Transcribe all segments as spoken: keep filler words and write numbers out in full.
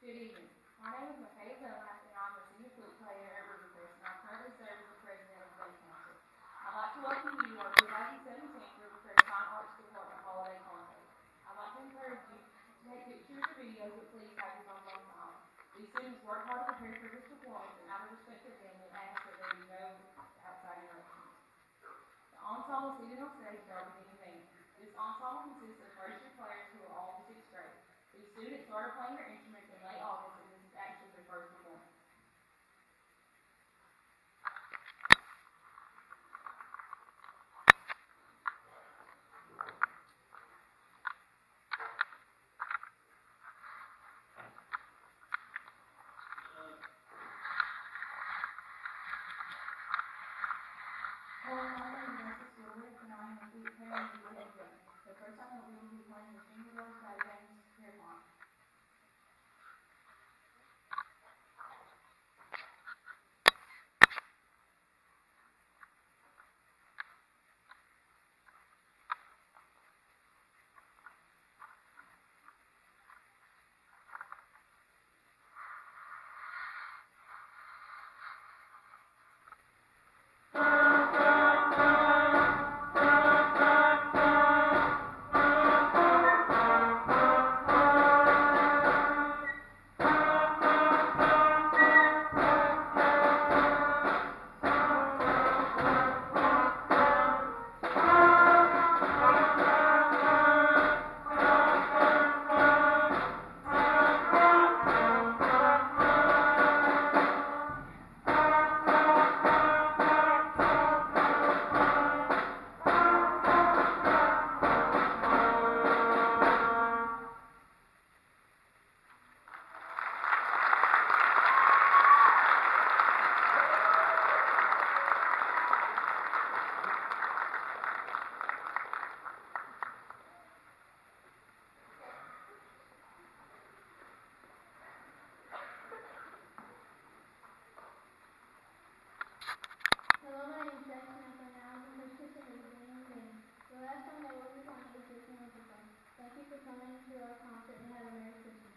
Good evening. My name is Michaela Dunlap, and I'm a senior flute player at Rivercrest, and I currently serve as the president of the Band Council. I'd like to welcome you to our twenty seventeen Rivercrest Fine Arts Department Holiday Contest. I'd like to encourage you to take pictures or videos, but please have your phones on silent. These students work hard to prepare for this performance, and out of respect for them, we ask that there be no outside interruptions. The ensemble seated on stage are our beginning band. This ensemble consists of first year players who are all in sixth grade. These students started playing their instruments in late August, and this is actually their first performance. Hello, my name is Alexis Woodward, and I am a flute player in the Woodhead Band. The first time that we will be playing the Finger Rolls by James Pierpont. Hello, my name is Jackson Smith, and I was in the kitchen with Daniel Band. The last time that we were playing was six months ago. Thank you for coming to our concert and have a Merry Christmas.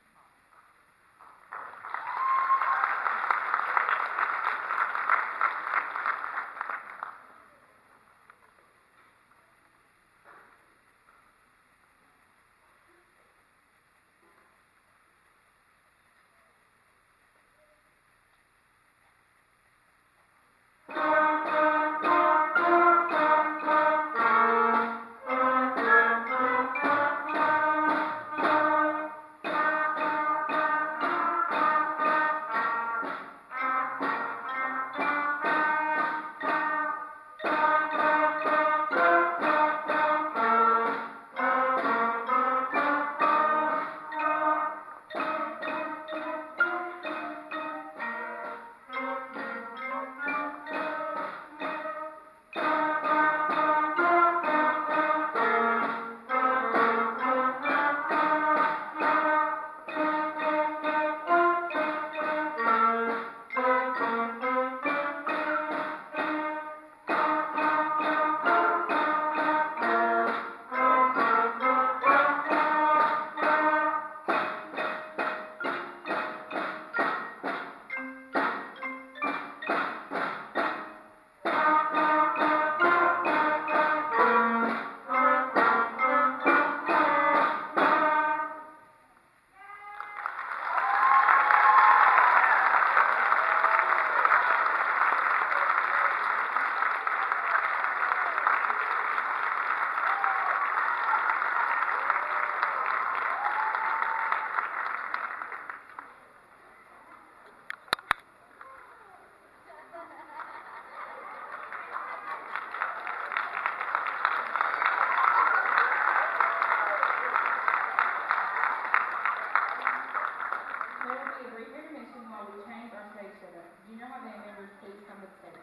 There will be a brief intermission while we change our stage setup. Junior high band members, please come to the stage.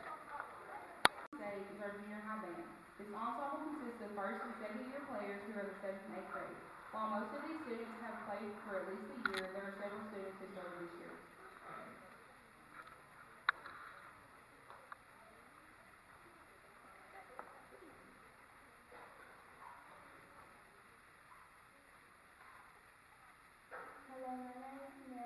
Stage is our junior high band. This ensemble consists of first and second year players who are in the seventh and eighth grade. While most of these students have played for at least a year, there are several students who started this year. Hello, my name is Mary.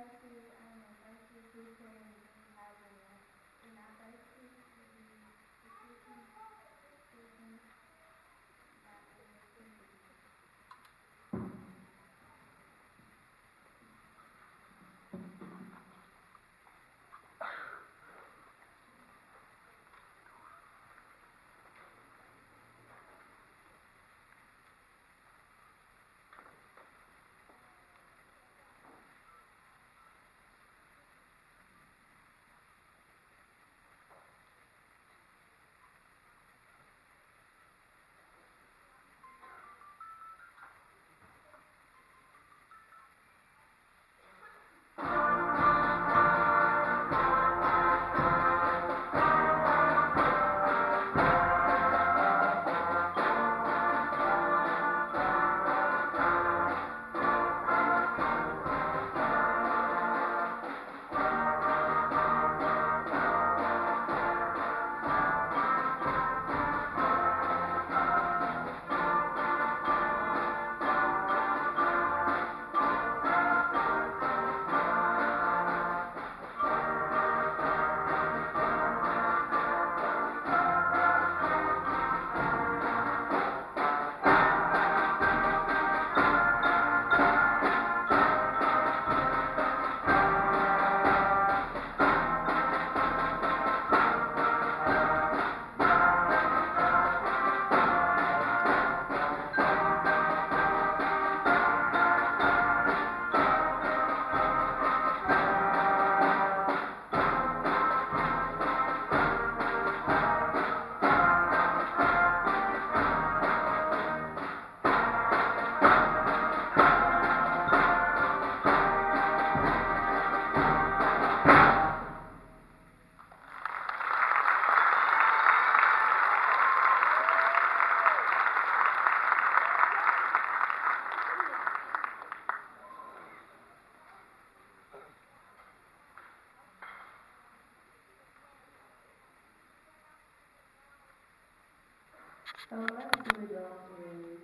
Um, I actually belong is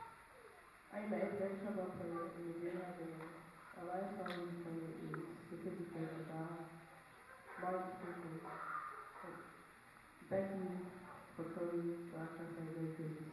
I'm an international player in the junior band. Our last song we played is The fifty First by Mark Strickland. Thank you for coming. So I can say Merry Christmas.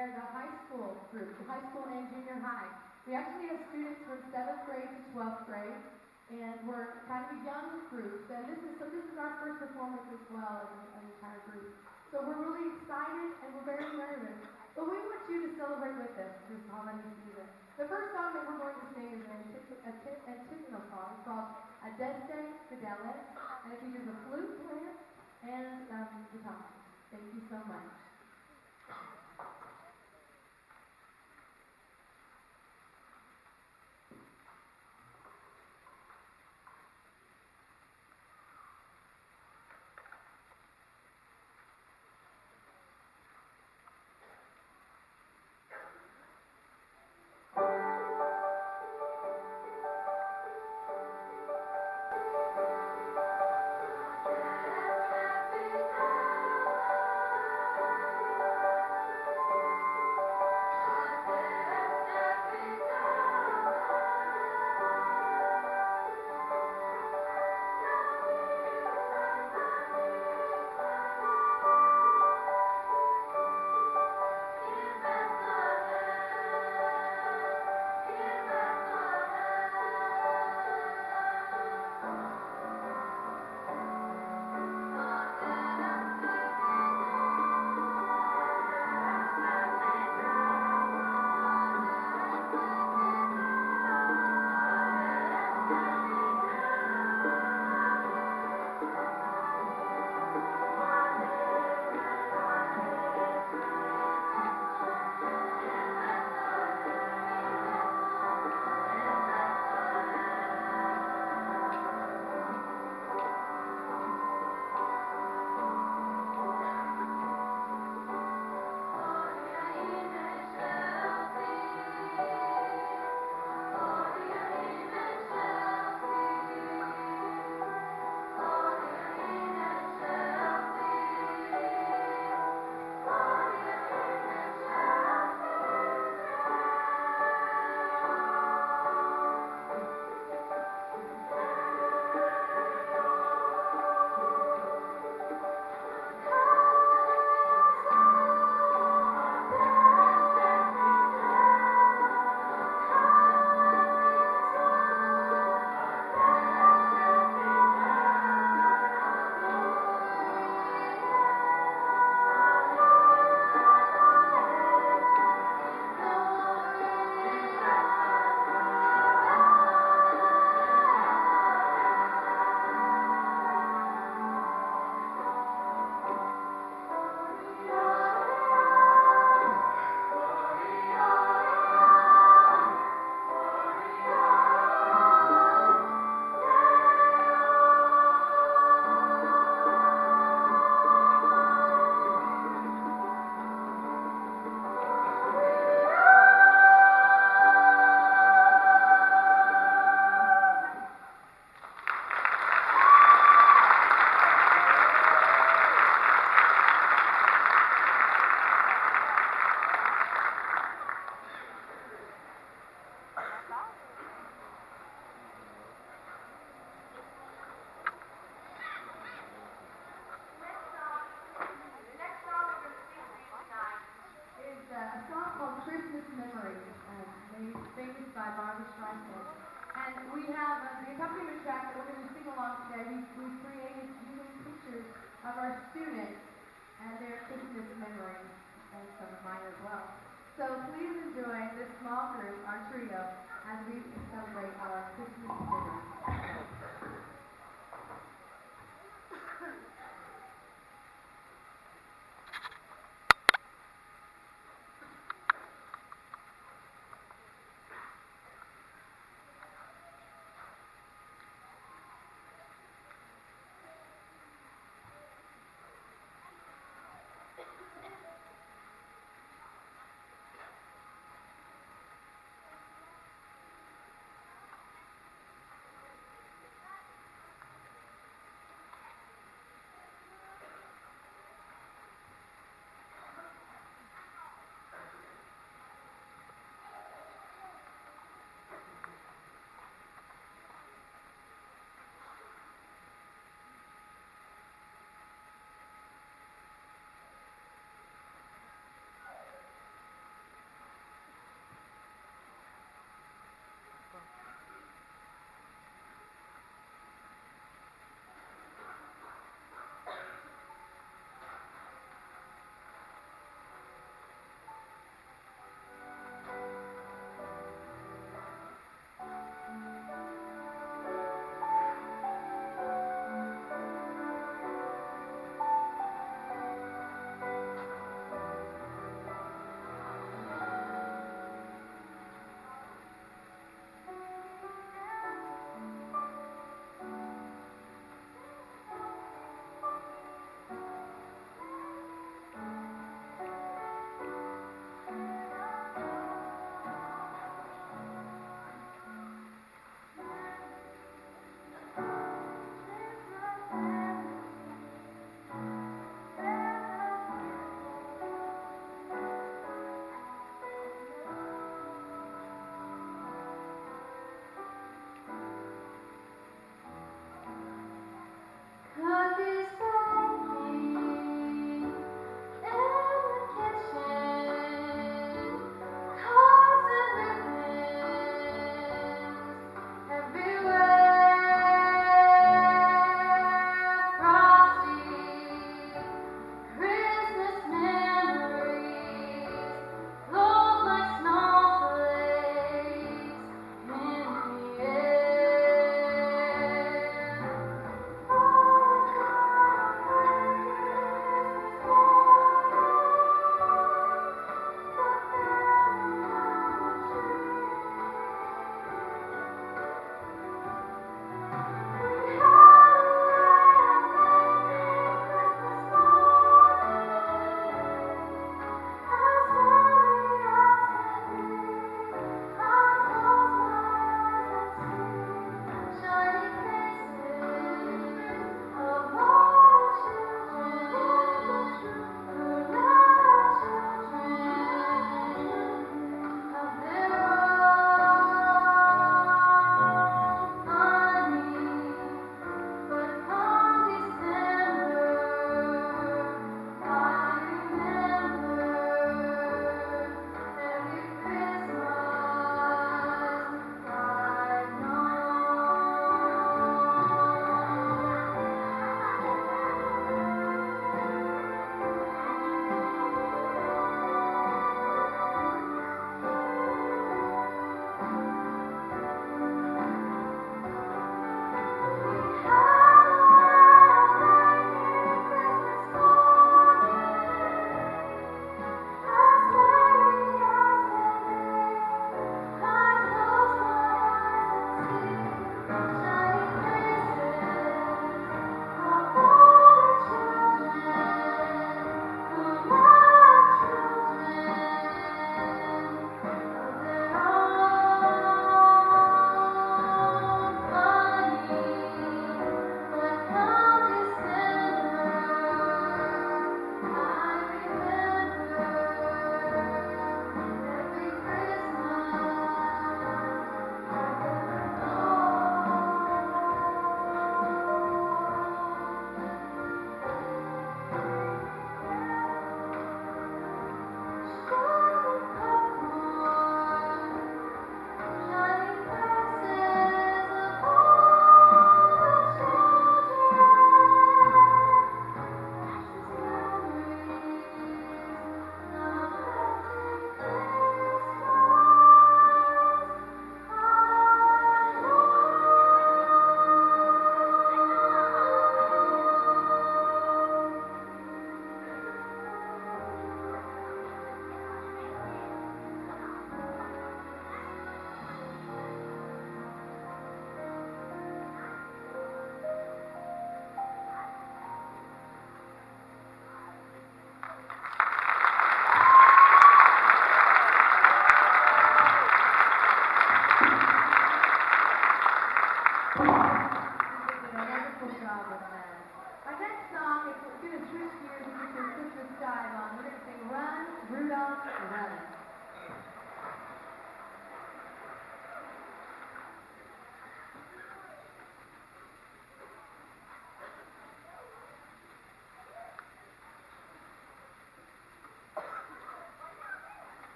are the high school group, the high school and junior high. We actually have students from seventh grade to twelfth grade, and we're kind of a young group. And this is so this is our first performance as well as an entire group. So we're really excited and we're very nervous. But we want you to celebrate with us this holiday season. The first song that we're going to sing is an antiphonal song called Adeste Fidelis, and it features a flute player and um, guitar. Thank you so much. By Barbara Streisand. And we have uh, the accompaniment track that we're going to sing along today. We've, we've created using pictures of our students and their Christmas memories, and some of mine as well. So please enjoy this small group, our trio, as we celebrate our Christmas dinner.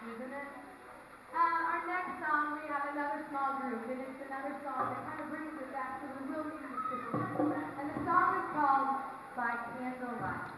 isn't it? Uh, our next song, we have another small group, and it's another song that kind of brings us back to the real music system. And the song is called By Candlelight.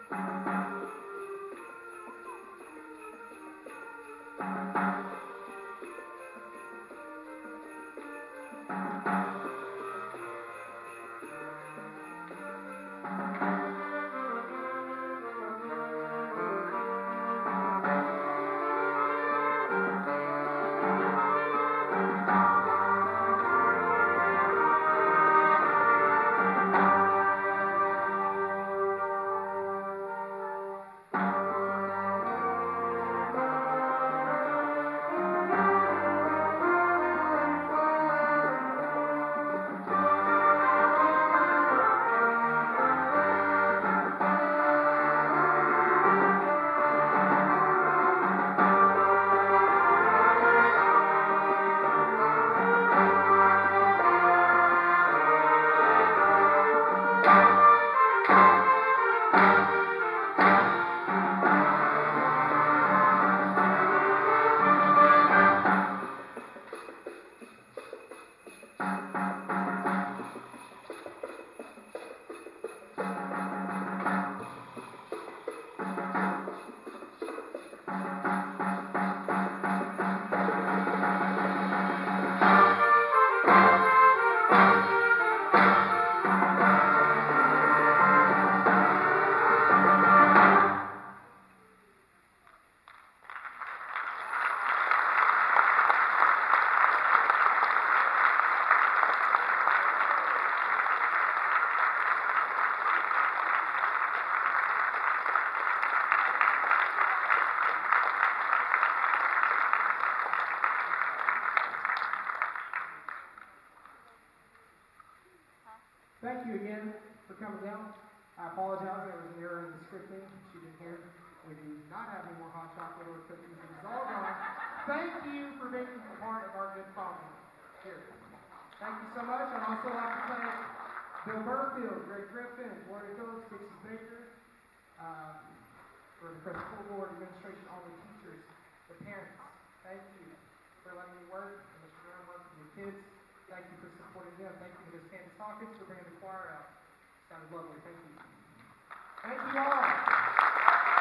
Thank you again for coming down. I apologize, there was an error in the scripting. She didn't hear. We do not have any more hot chocolate or cookies. It is all gone. Thank you for being a part of our good family. Here. Thank you so much. I'd also like to thank Bill Burfield, Greg Griffin, Gloria Phillips, Dixie Baker, uh, for the Press School Board, administration, all the teachers, the parents. Thank you for letting me work and Mister Graham work with your kids. Thank you for supporting them. Thank you to Miz Candace Hawkins for bringing the choir out. Sounded lovely. Thank you. Thank you all.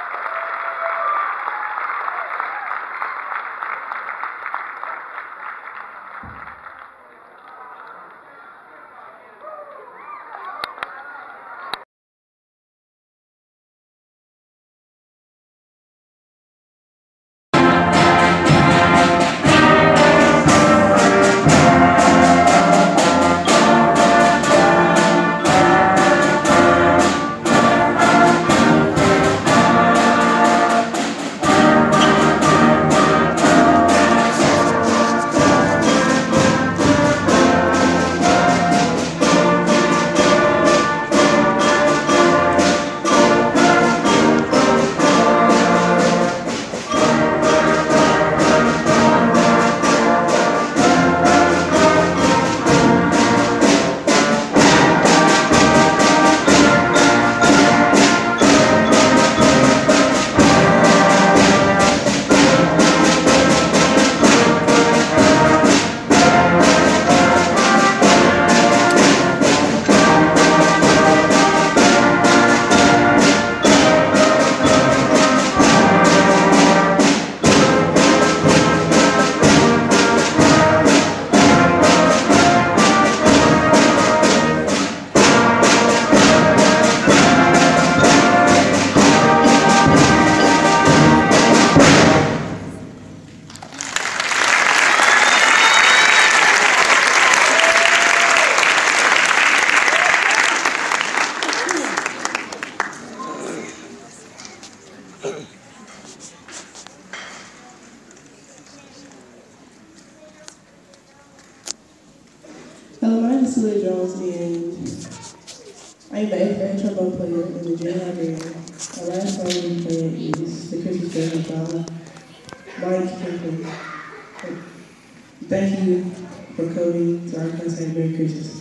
Hello, my name is Celia Jones, and I am the eighth grade trombone player in the junior high band. Our last song we'll be playing is The Christmas Carol by Mike Franklin. Thank you for coming to our concert. Merry Christmas.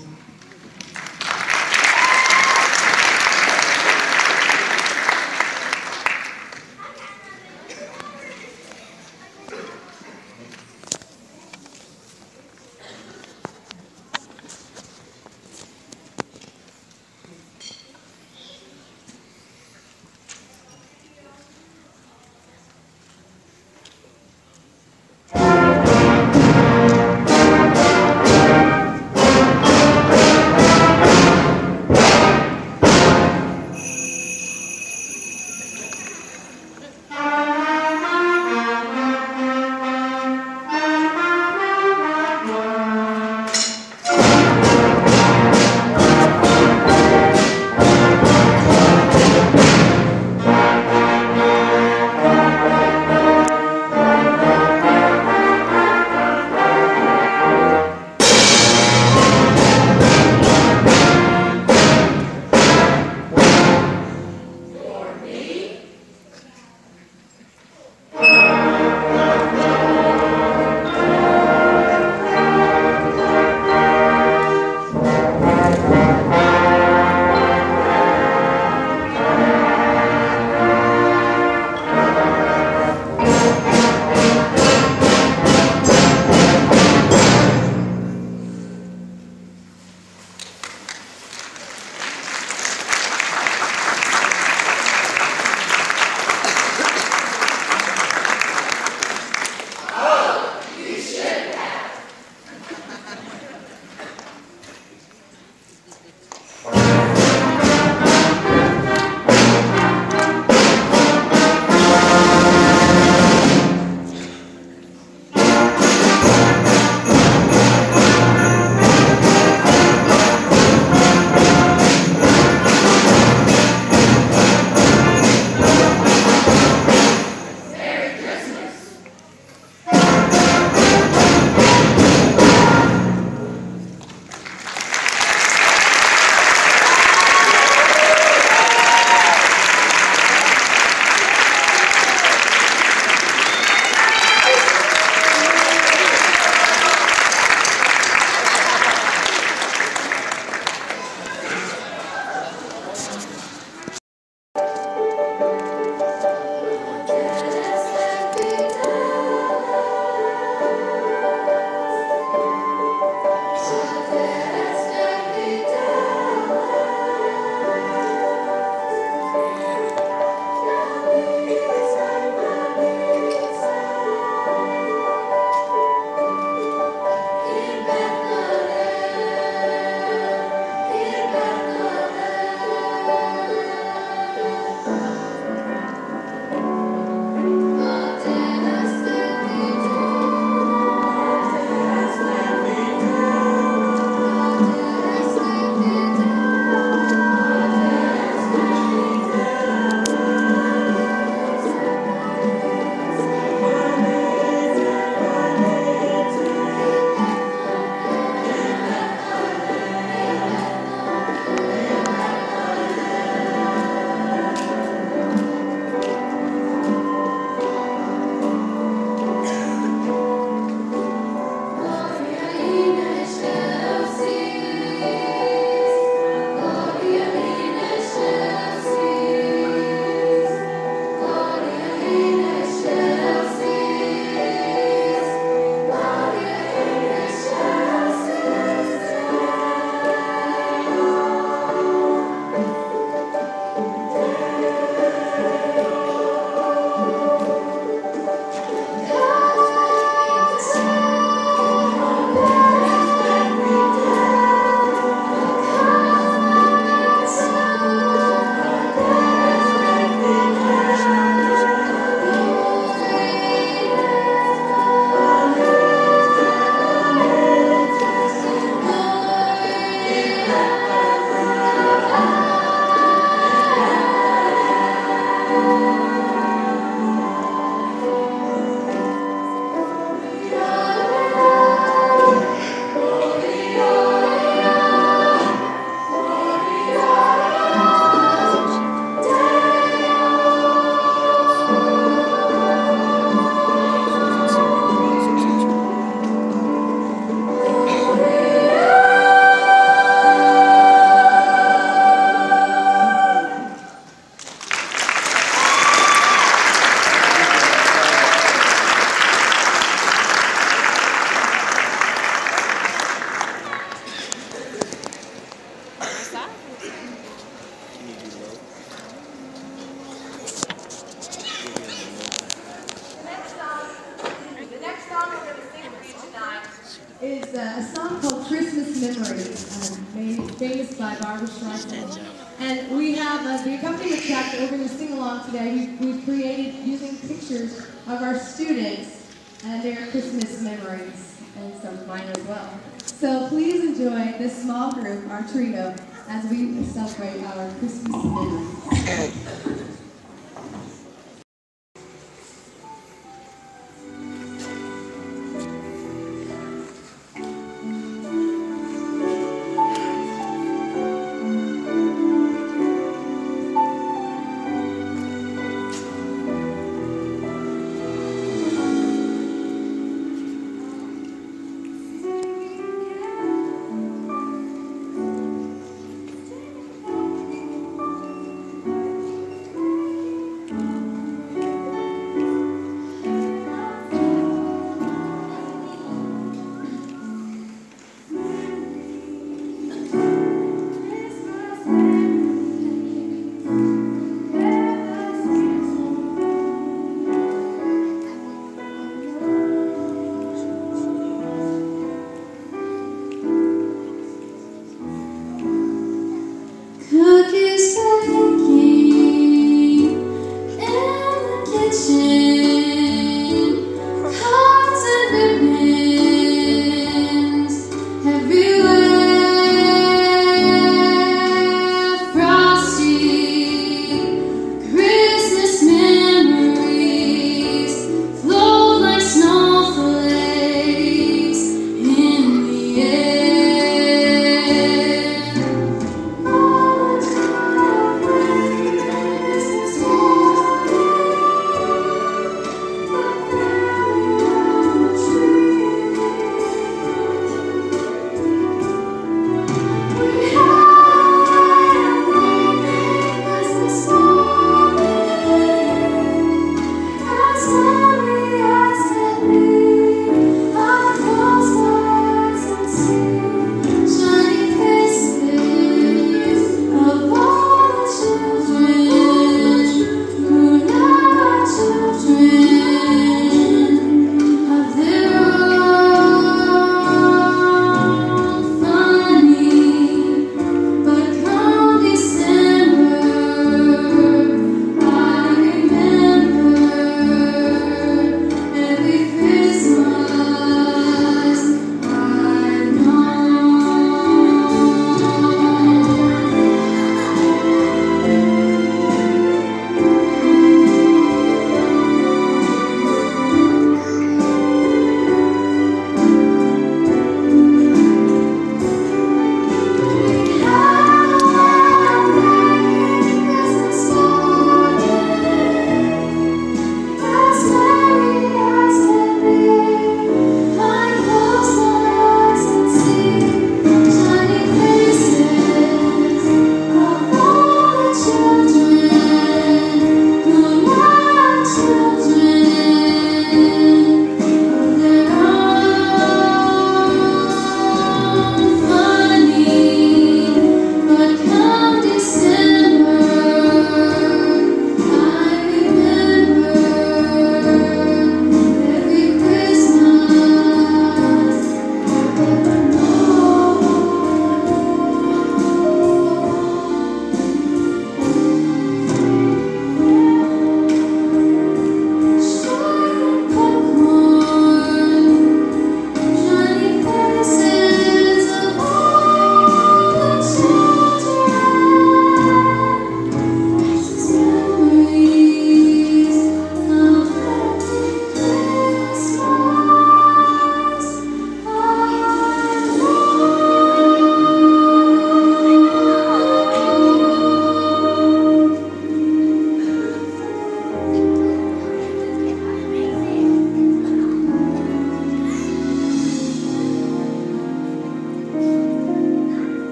uh, a song called Christmas Memories, um, made famous by Barbara Streisand. And we have uh, the accompaniment track that we're going to sing along today. We've, we've created using pictures of our students and their Christmas memories, and some of mine as well. So please enjoy this small group, our trio, as we celebrate our Christmas memories.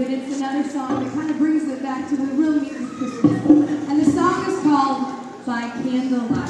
but it's another song that kind of brings it back to the real meaning of Christmas. And the song is called By Candlelight.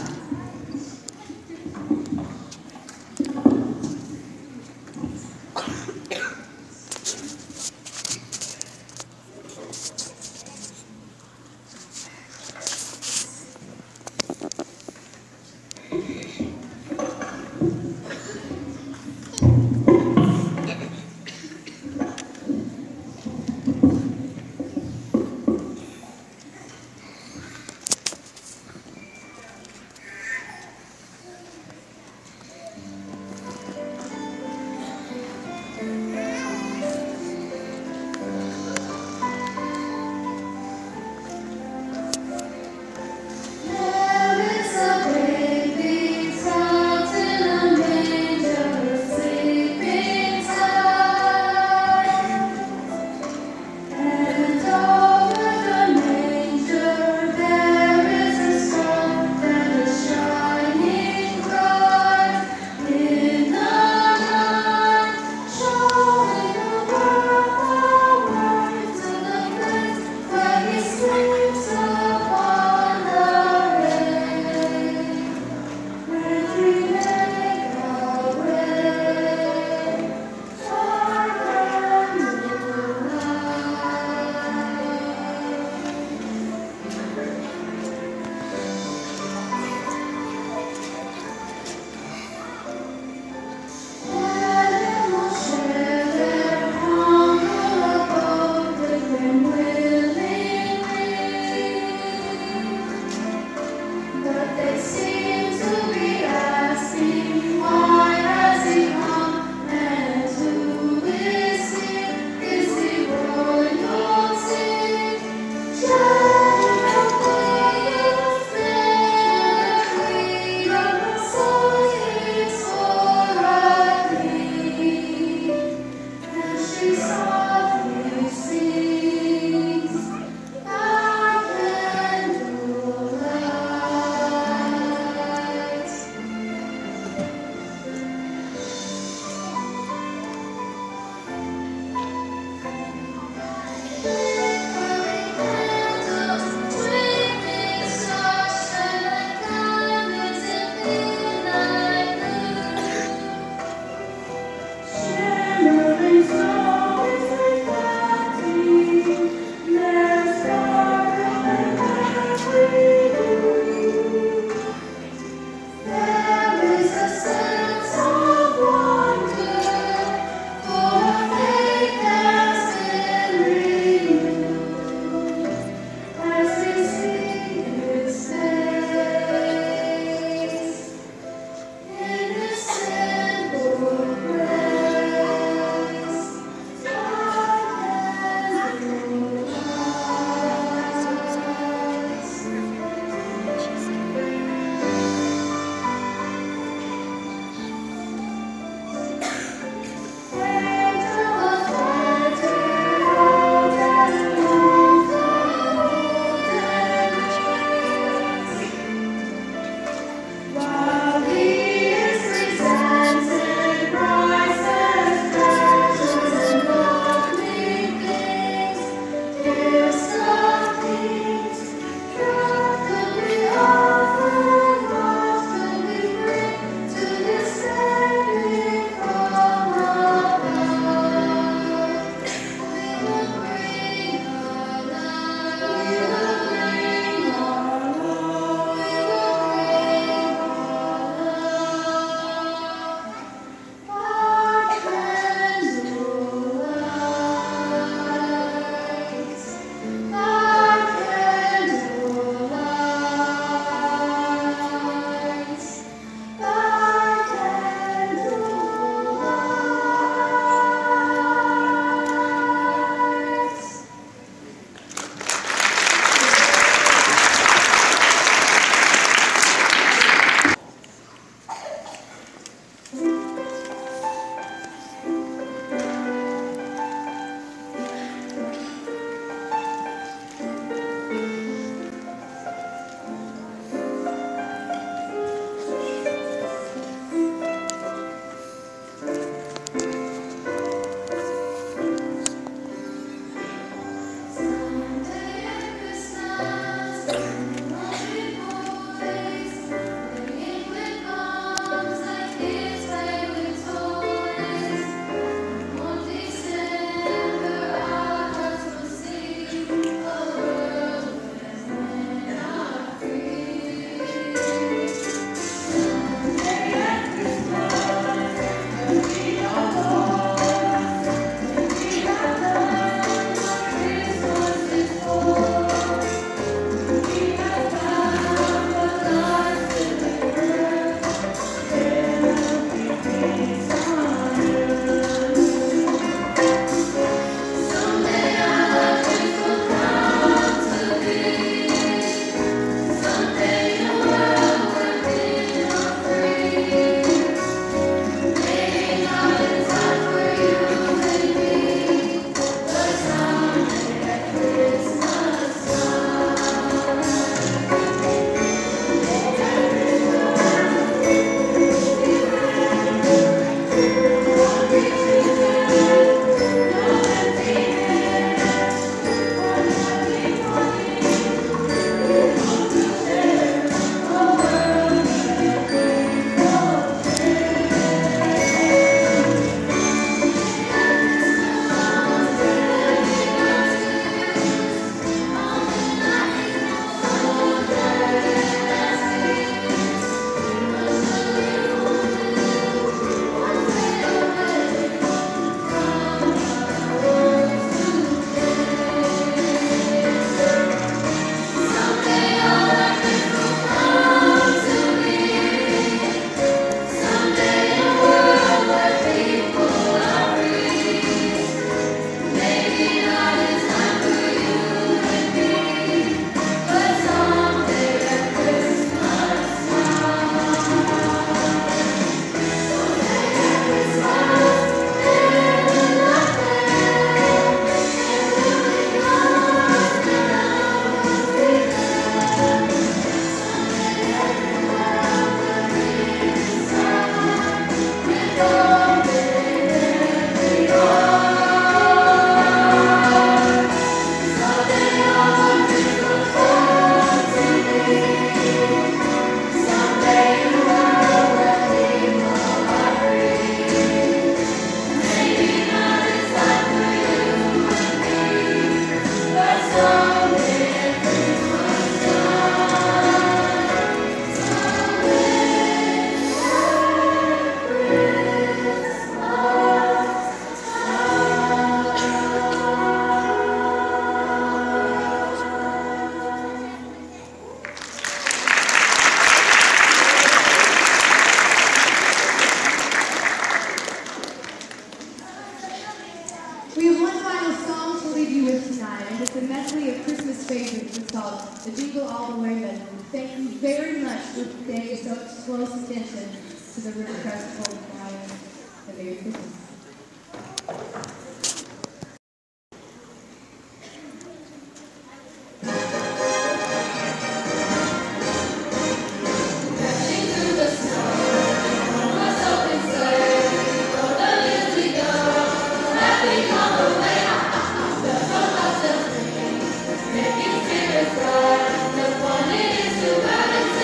final song to leave you with tonight, and it's a medley of Christmas favorites. It's called the Jingle All the Way Medley. Thank you very much for paying so close attention to the Rivercrest Holy Choir, and Merry Christmas.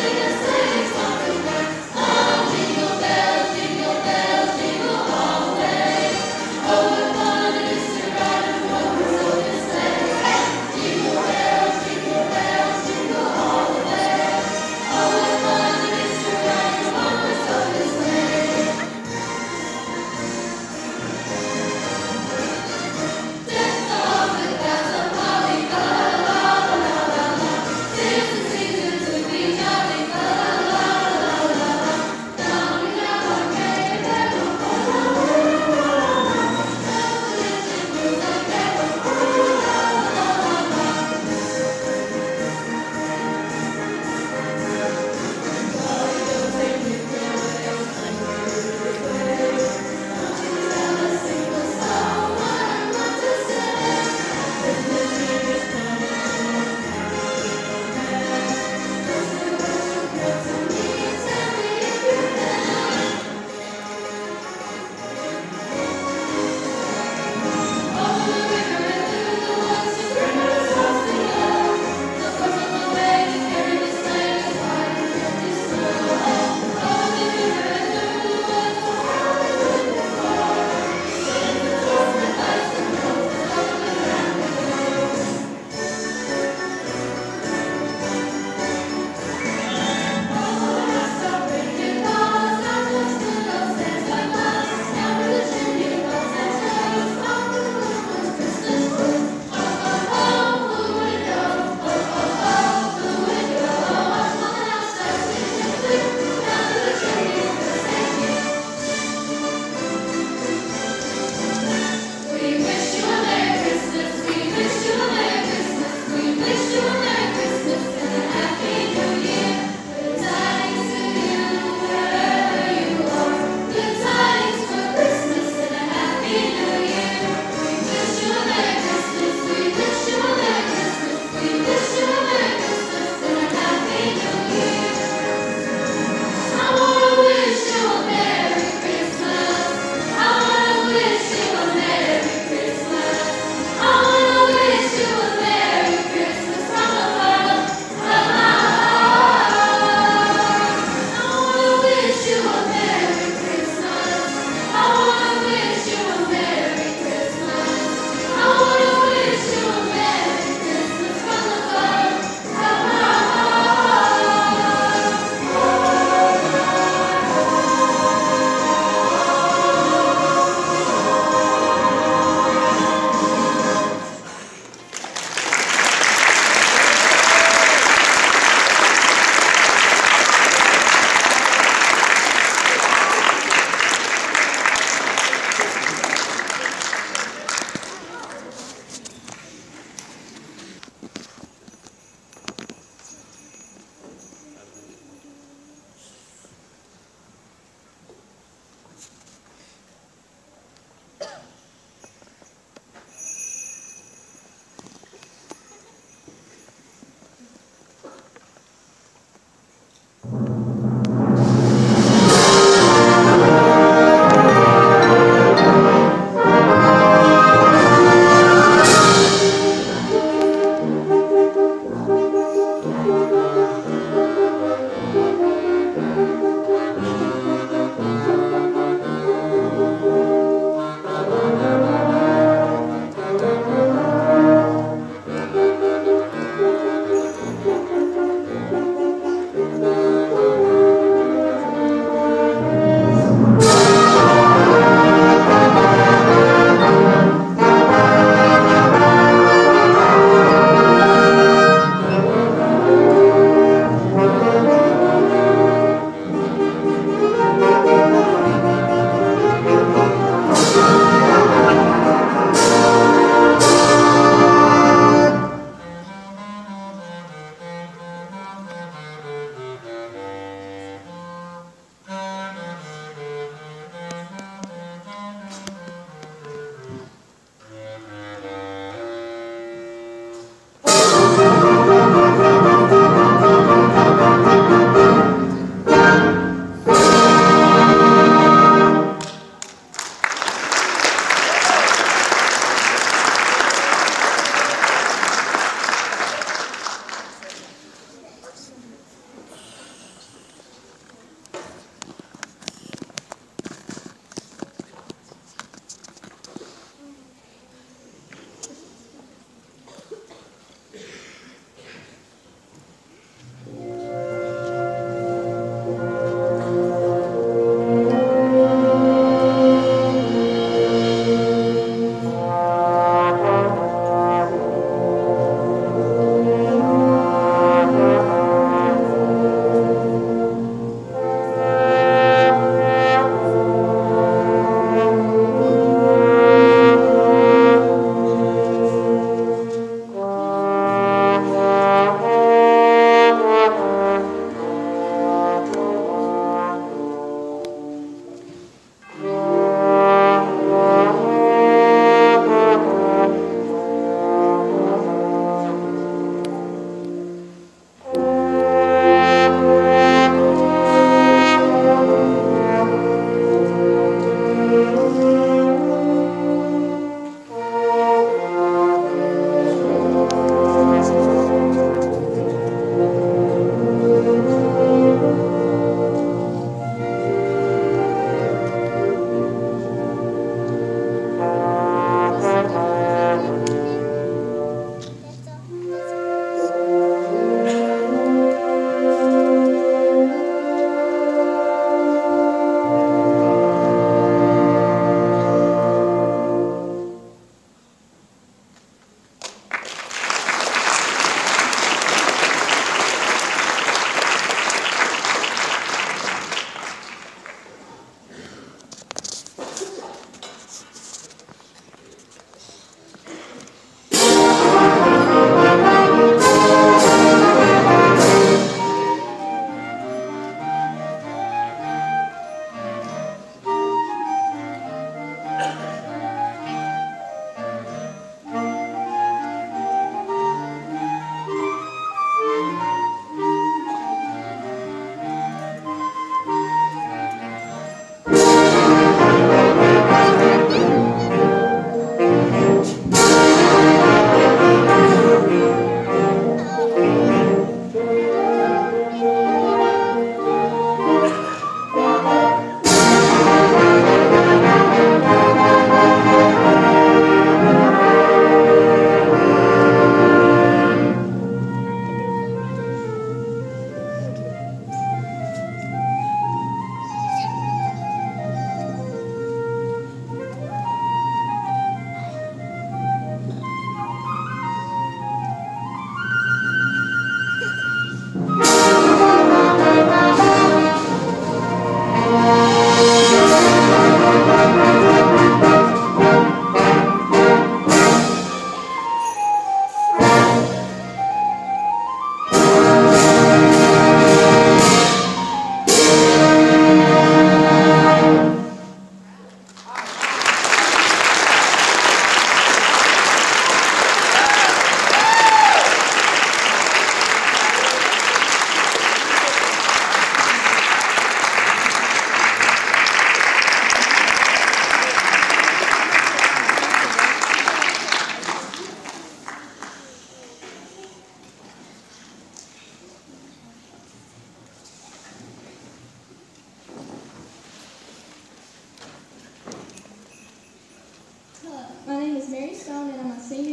Jingle bells, jingle bells, jingle all the way.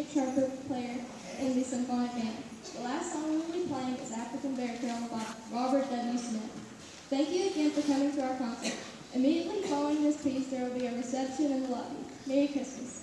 favorite trumpet player in the symphonic band. The last song we will be playing is African Bear Carol by Robert W. Smith. Thank you again for coming to our concert. Immediately following this piece, there will be a reception in the lobby. Merry Christmas.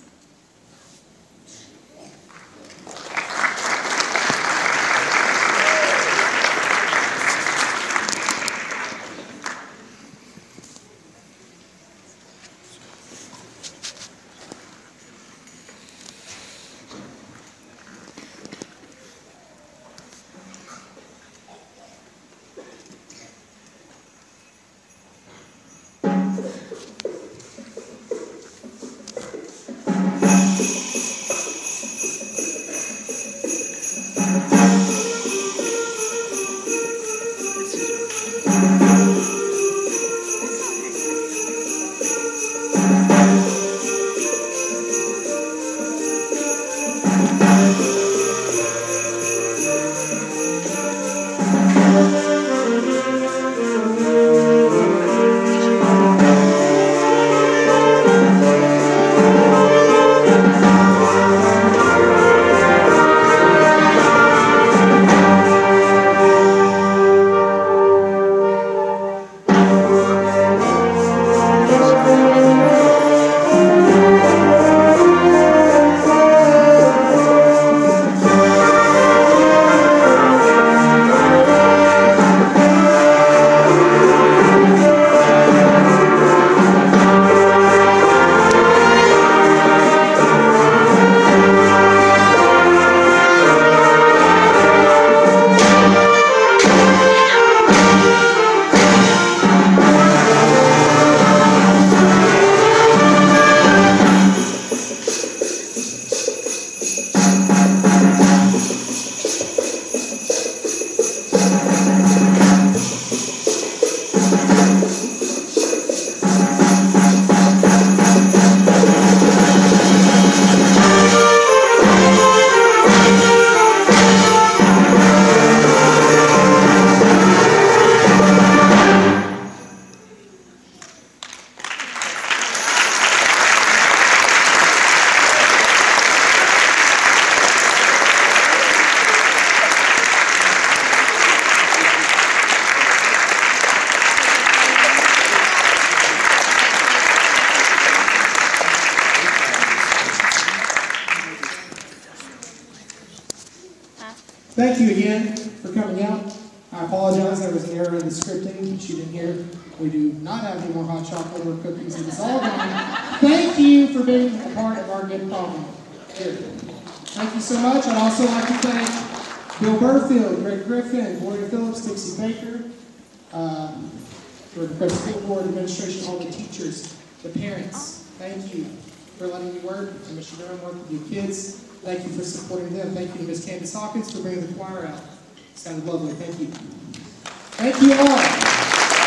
Thank you again for coming out. I apologize, there was an error in the scripting that you didn't hear. We do not have any more hot chocolate or cookies. It is all gone. Thank you for being a part of our good problem. Here. Thank you so much. I'd also like to thank Bill Burfield, Greg Griffin, Gloria Phillips, Dixie Baker, um, for the school board administration, all the teachers, the parents. Thank you for letting me work, and Mister Durham work with your kids. Thank you for supporting them. Thank you to Miz Candace Hawkins for bringing the choir out. It sounded lovely. Thank you. Thank you all.